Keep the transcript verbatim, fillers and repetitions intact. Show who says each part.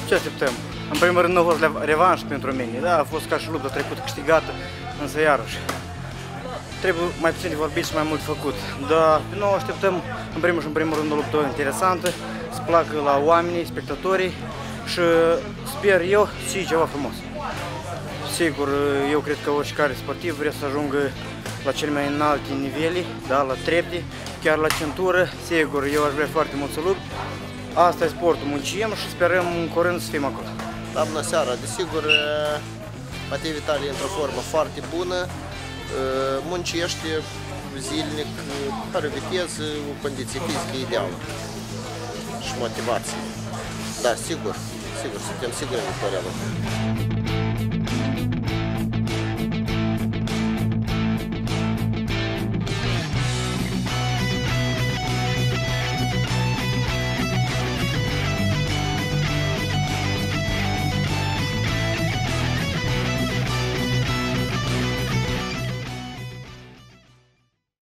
Speaker 1: Ce așteptăm? În primul rând, nu a fost revanș pentru mine, da, a fost ca și lupta trecută câștigată, însă iarăși. Trebuie mai puțin de vorbit și mai mult făcut. Dar noi așteptăm, în primul și în primul rând, o luptă interesantă, să placă la oamenii, spectatorii și sper eu să fie ceva frumos. Sigur, eu cred că oricare sportiv vrea să ajungă la cele mai înalte nivele, da, la trepte, chiar la centură. Sigur, eu aș vrea foarte mult să lupt. Asta e sportul, muncim și sperăm în curând să fim acolo.
Speaker 2: Da, bună seara! Desigur, Matei Vitali e într-o formă foarte bună, muncește zilnic, are o viteză, o condiție fizică ideală și motivație. Da, sigur, sigur, suntem siguri în victoria lui.